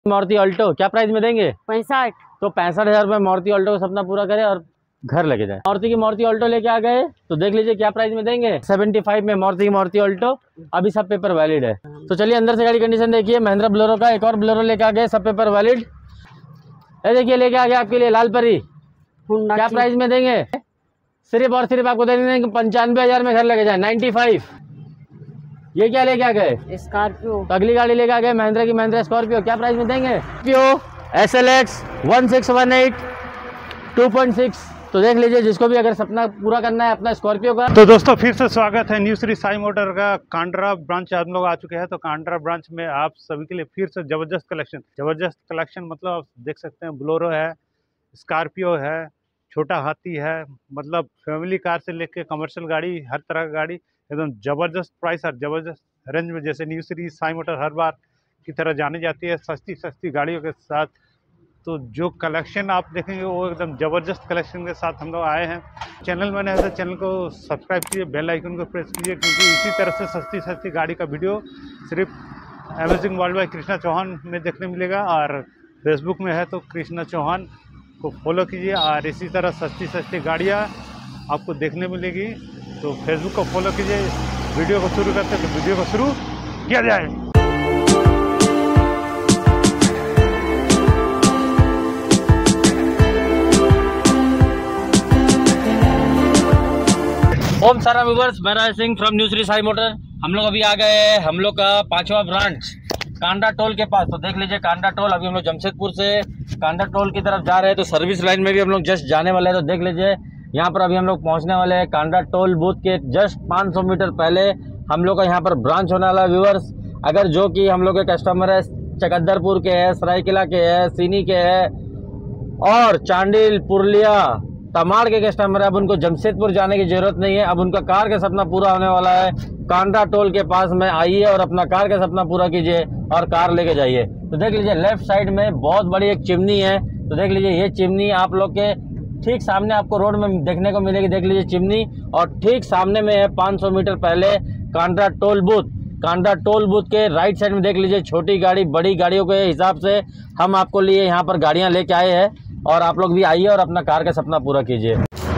Maruti Alto क्या price में देंगे? 65। तो 65,000 रुपये मारुति ऑल्टो का सपना पूरा करे और घर लेके जाए। मारुति ऑल्टो लेके आ गए तो देख लीजिए क्या प्राइस में देंगे। 75 में मारुति ऑल्टो, अभी सब पेपर वैलिड है। तो चलिए अंदर से गाड़ी कंडीशन देखिए। महिंद्रा बोलेरो का एक और बोलेरो लेके आ गए, सब पेपर वैलिड। ये देखिए लेके आ गए आपके लिए लाल परी। क्या प्राइस में देंगे? सिर्फ और सिर्फ आपको दे देंगे 95,000 में घर लेके जाए। 95। ये क्या लेके आ गए? स्कॉर्पियो। तो अगली गाड़ी लेके आ गए महिंद्रा की महिंद्रा स्कॉर्पियो। क्या प्राइस में देंगे? SLX 1618 2.6। तो देख लीजिए जिसको भी अगर सपना पूरा करना है अपना स्कॉर्पियो का। तो दोस्तों फिर से स्वागत है न्यू श्री साई मोटर का कांड्रा ब्रांच आप लोग आ चुके हैं। तो कांड्रा ब्रांच में आप सभी के लिए फिर से जबरदस्त कलेक्शन मतलब आप देख सकते हैं। बोलेरो है, स्कॉर्पियो है, छोटा हाथी है, मतलब फैमिली कार से लेके कमर्शियल गाड़ी, हर तरह की गाड़ी एकदम ज़बरदस्त प्राइस और ज़बरदस्त रेंज में। जैसे न्यू श्री साई मोटर हर बार की तरह जानी जाती है सस्ती गाड़ियों के साथ। तो जो कलेक्शन आप देखेंगे वो एकदम ज़बरदस्त कलेक्शन के साथ हम लोग आए हैं। चैनल मैंने है तो चैनल को सब्सक्राइब कीजिए, बेल आइकन को प्रेस कीजिए, क्योंकि इसी तरह से सस्ती गाड़ी का वीडियो सिर्फ amazing world by Krishna Chauhan में देखने मिलेगा। और फेसबुक में है तो कृष्णा चौहान को फॉलो कीजिए और इसी तरह सस्ती गाड़ियाँ आपको देखने मिलेगी। तो फेसबुक को फॉलो कीजिए। वीडियो को शुरू करते हैं तो वीडियो को शुरू किया जाए। ओम सारा व्यूवर्स, मैं Raj Singh from new Shri Sai motor. हम लोग अभी आ गए हैं हम लोग का 5वां ब्रांच कांडा टोल के पास। तो देख लीजिए कांडा टोल। अभी हम लोग जमशेदपुर से कांडा टोल की तरफ जा रहे हैं। तो सर्विस लाइन में भी हम लोग जस्ट जाने वाले हैं। तो देख लीजिए यहाँ पर अभी हम लोग पहुँचने वाले हैं। कांडा टोल बूथ के जस्ट 500 मीटर पहले हम लोग का यहाँ पर ब्रांच होने वाला है। व्यूवर्स, अगर जो कि हम लोग के कस्टमर है चकद्दरपुर के है, सरायकेला के है, सीनी के है और चांडिल, पुरलिया, तमाड़ के कस्टमर है, अब उनको जमशेदपुर जाने की जरूरत नहीं है। अब उनका कार का सपना पूरा होने वाला है। कांडा टोल के पास में आइए और अपना कार का सपना पूरा कीजिए और कार लेके जाइए। तो देख लीजिए लेफ्ट साइड में बहुत बड़ी एक चिमनी है। तो देख लीजिए ये चिमनी आप लोग के ठीक सामने आपको रोड में देखने को मिलेगी। देख लीजिए चिमनी, और ठीक सामने में है 500 मीटर पहले Kanda toll booth. Kanda toll booth के राइट साइड में देख लीजिए छोटी गाड़ी बड़ी गाड़ियों के हिसाब से हम आपको लिए यहाँ पर गाड़ियाँ लेके आए हैं। और आप लोग भी आइए और अपना कार का सपना पूरा कीजिए।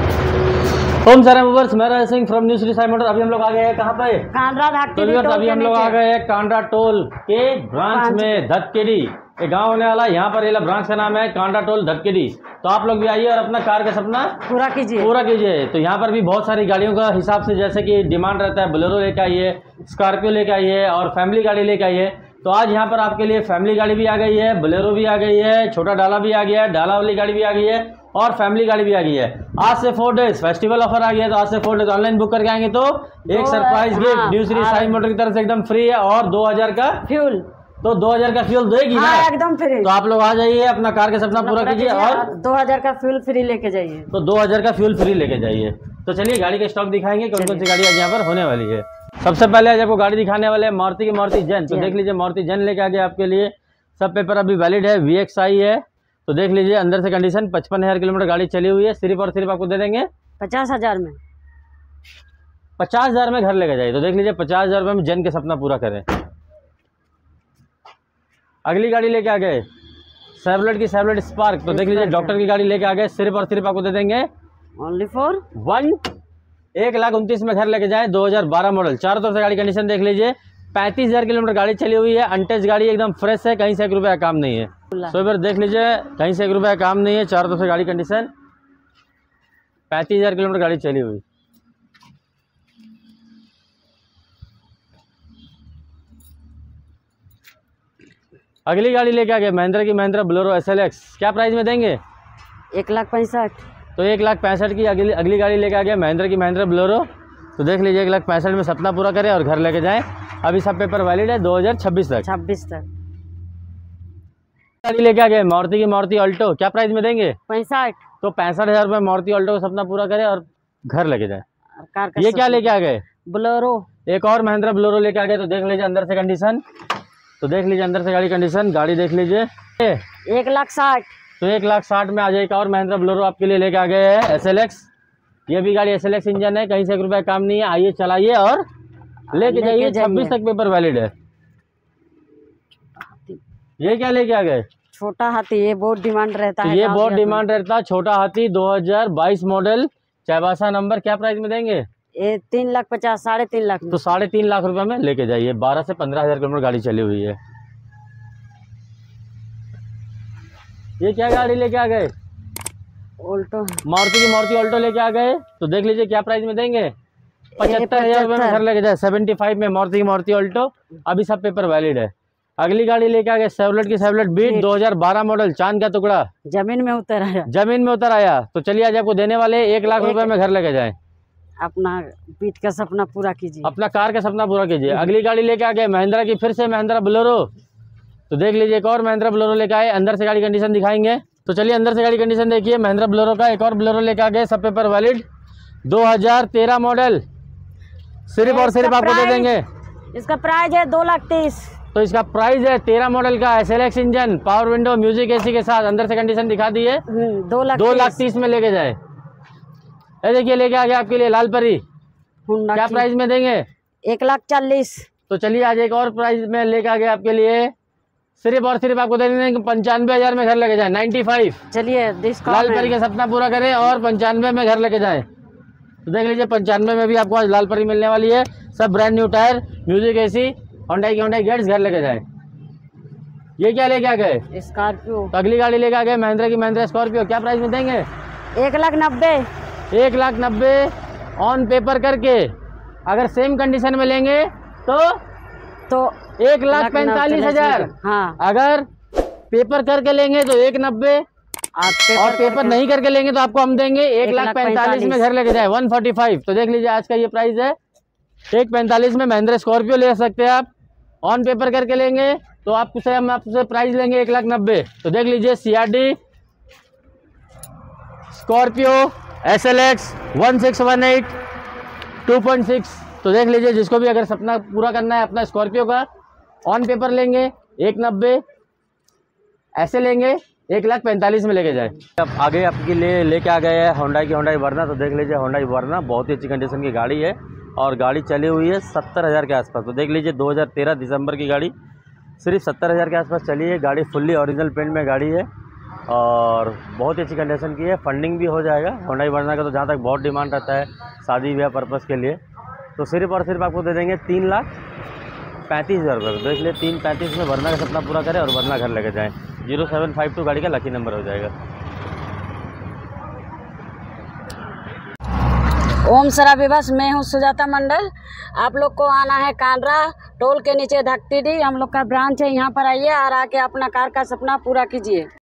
ओम सारा व्यूवर्स, मैं Raj Singh from new Shri Sai motor. अभी हम लोग आ गए हैं कहाँ पे? कांड्रा तो अभी हम लोग आ गए हैं कांडा टोल के ब्रांच में। धतकेडी एक गांव होने वाला है। यहाँ पर ये ब्रांच का नाम है कांडा टोल धतकेडी। तो आप लोग भी आइए और अपना कार का सपना पूरा कीजिए। तो यहाँ पर भी बहुत सारी गाड़ियों का हिसाब से जैसे कि डिमांड रहता है, बोलेरो लेके आइए, स्कॉर्पियो लेके आइए और फैमिली गाड़ी लेके आइए। तो आज यहाँ पर आपके लिए फैमिली गाड़ी भी आ गई है, बोलेरो भी आ गई है, छोटा डाला भी आ गया है, डाला वाली गाड़ी भी आ गई है और फैमिली गाड़ी भी आ गई है। आज से 4 डेज फेस्टिवल ऑफर आ गया है। तो आज से 4 डेज ऑनलाइन बुक करके आएंगे तो एक surprise gift new Shri Sai motor की तरफ से एकदम फ्री है और 2000 का फ्यूल। तो 2000 का फ्यूल देगी ना एकदम फ्री। तो आप लोग आ जाइए, अपना कार का सपना पूरा कीजिए और 2000 का फ्यूल फ्री लेके जाइए। तो 2000 का फ्यूल फ्री लेके जाइए। तो चलिए गाड़ी का स्टॉक दिखाएंगे कौन कौन सी गाड़ी आज यहाँ पर होने वाली है। सबसे पहले आज आपको गाड़ी दिखाने वाले हैं मारुति की मारुति जेन। तो देख लीजिए मारुति जेन लेके आ गए आपके लिए। सब पेपर अभी वैलिड है, VXI है। तो देख लीजिए अंदर से कंडीशन 55,000 किलोमीटर गाड़ी चली हुई है। सिर्फ और सिर्फ आपको दे देंगे 50,000 में। 50,000 में घर लेके जाइए। तो देख लीजिए 50,000 रुपये में जेन के सपना पूरा करें। अगली गाड़ी लेके आ गए सेवलेट की सेवलेट स्पार्क। तो देख लीजिए डॉक्टर की गाड़ी लेके आ गए। सिर्फ और सिर्फ आपको दे देंगे ओनली फॉर 1,29,000 में घर लेके जाए। 2012 मॉडल। चारों तरफ से गाड़ी कंडीशन देख लीजिए। 35,000 किलोमीटर गाड़ी चली हुई है। अनटच गाड़ी एकदम फ्रेश है, कहीं से 1 रुपया काम नहीं है। सो एक बार देख लीजिए कहीं से 1 रुपया काम नहीं है। चारों तरफ से गाड़ी कंडीशन 35,000 किलोमीटर गाड़ी चली हुई। अगली गाड़ी लेके आ गए महिंद्रा की महिंद्रा बोलेरो SLX। क्या प्राइस में देंगे? 1,65,000। तो 1,65,000 की अगली गाड़ी लेके आ गया महिंद्रा की महिंद्रा बोलेरो। तो देख लीजिए 1,65,000 में सपना पूरा करें और घर लेके जाएं। अभी सब पेपर वैलिड है 2026 तक। गाड़ी लेके आ गए मारुति की मारुति ऑल्टो। क्या प्राइस में देंगे? 65। तो 65,000 रुपये मारुति ऑल्टो का सपना पूरा करें और घर लेके जाए। ये क्या लेके आ गए? बोलेरो। एक और महिंद्रा बोलेरो लेके आ गए। तो देख लीजिए अंदर से कंडीशन। तो देख लीजिए अंदर से गाड़ी कंडीशन, गाड़ी देख लीजिए। 1,60,000। तो 1,60,000 में आ जाए। एक और महिंद्रा बोलेरो आपके लिए लेके आ गए हैं SLX। ये भी गाड़ी SLX इंजन है, कहीं से 1 रुपया काम नहीं है। आइए चलाइए और लेके जाइए। 26 तक पेपर वैलिड है। ये क्या लेके आ गए? छोटा हाथी, ये बहुत डिमांड रहता तो है। ये गाँव बहुत देहात में। डिमांड रहता है, छोटा हाथी 2022 मॉडल, चाईबासा नंबर। क्या प्राइस में देंगे? ये 3,50,000, 3.5 लाख में। तो 3.5 लाख रुपए में लेके जाइए। 12 से 15 हज़ार किलोमीटर गाड़ी चली हुई है। ये क्या गाड़ी लेके आ गए? ऑल्टो। मारुति ऑल्टो लेके आ गए। तो देख लीजिए क्या प्राइस में देंगे? 75,000 रुपये में घर लेके जाए। 75 में मारुति ऑल्टो, अभी सब पेपर वैलिड है। अगली गाड़ी लेके आ गए सेवलेट की सेवलेट बीट 2012 मॉडल, चांद का टुकड़ा, जमीन में उतर आया। जमीन में उतर आया। तो चलिए आज आपको देने वाले 1 लाख रुपए में घर लेके जाए। अपना बीट का सपना पूरा कीजिए। अपना कार का सपना पूरा कीजिए। अगली गाड़ी लेके आ गए महिंद्रा की, फिर से महिंद्रा बोलेरो। तो देख लीजिए एक और महिंद्रा बोलेरो लेके आए। अंदर से गाड़ी कंडीशन दिखाएंगे। तो चलिए अंदर से गाड़ी कंडीशन देखिए। महिंद्रा बोलेरो का एक और बोलेरो लेके आ गए, सब पेपर वैलिड, 2013 मॉडल। सिर्फ और सिर्फ आपको दे देंगे। इसका प्राइस है 2,30,000। तो इसका प्राइस है 13 मॉडल का, SLX engine, power window, music AC के साथ। अंदर से कंडीशन दिखा दी है। 2,30,000 में लेके जाए। ये देखिए लेके आ गया आपके लिए लाल परी। हुंडा क्या की। प्राइस में देंगे? 1,40,000। तो चलिए आज एक और प्राइस में लेके आ गया आपके लिए। सिर्फ और सिर्फ आपको दे देंगे 95,000 में घर लेके जाए। 95। चलिए लाल परी का सपना पूरा करें और 95 में घर लेके जाए। तो देख लीजिए 95 में भी आपको आज लाल परी मिलने वाली है। सब brand new tyre, music AC, Honda की होंडा गेट्स, घर लेके जाए। ये क्या लेके आ गए? स्कॉर्पियो। तो अगली गाड़ी लेके आ गए महिंद्रा की महिंद्रा स्कॉर्पियो। क्या प्राइस में देंगे? 1,90,000। 1,90,000 ऑन पेपर करके। अगर सेम कंडीशन में लेंगे तो 1,45,000। हाँ। अगर पेपर करके लेंगे तो 1,90,000 और पेपर नहीं करके लेंगे तो आपको हम देंगे 1,45,000 में घर लेके जाए। 145। तो देख लीजिए आज का ये प्राइस है। 1,45 में महिंद्रा स्कॉर्पियो ले सकते हैं आप। ऑन पेपर करके लेंगे तो हम आपसे प्राइस लेंगे 1,90,000। तो देख लीजिए CRD स्कॉर्पियो SLX 1618 2.6। तो देख लीजिए जिसको भी अगर सपना पूरा करना है अपना स्कॉर्पियो का, ऑन पेपर लेंगे 1,90,000, ऐसे लेंगे 1,45,000 में लेके जाए। अब आगे आपके लिए लेके आ गए हैं होंडा की होंडा वर्ना। तो देख लीजिए होंडा वर्ना बहुत ही अच्छी कंडीशन की गाड़ी है और गाड़ी चली हुई है 70,000 के आसपास। तो देख लीजिए 2013 दिसंबर की गाड़ी, सिर्फ 70,000 के आसपास चली है गाड़ी। फुल्ली ओरिजिनल पेंट में गाड़ी है और बहुत ही अच्छी कंडीशन की है। फंडिंग भी हो जाएगा। होंडा वर्ना का तो जहाँ तक बहुत डिमांड रहता है शादी ब्याह पर्पज़ के लिए। तो सिर्फ और सिर्फ आपको दे देंगे 3,35,000 रुपये। देख लिए 3,35 में वर्ना का सपना पूरा करें और वर्ना घर लेके जाएँ। 0752 गाड़ी का लकी नंबर हो जाएगा। ओम सरा विवास, मैं हूँ सुजाता मंडल। आप लोग को आना है कांड्रा टोल के नीचे धकतीडी, हम लोग का ब्रांच है। यहाँ पर आइए और आके अपना कार का सपना पूरा कीजिए।